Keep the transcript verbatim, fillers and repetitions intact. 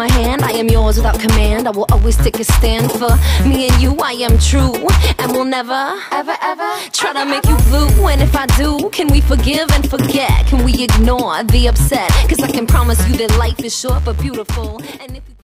my hand, I am yours without command. I will always take a stand for me and you. I am true and will never, ever, ever try to make you blue. And if I do, can we forgive and forget? Can we ignore the upset? Cause I can promise you that life is short but beautiful. And if